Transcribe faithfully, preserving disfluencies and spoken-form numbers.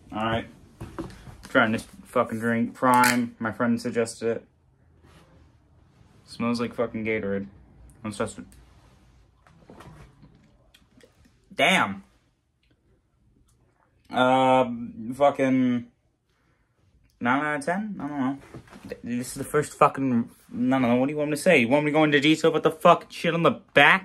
Alright. Trying this fucking drink. Prime. My friend suggested it. Smells like fucking Gatorade. Let's test it. Damn. Uh, fucking nine out of ten? I don't know. This is the first fucking, I don't know, what do you want me to say? You want me to go into detail about the fucking shit on the back?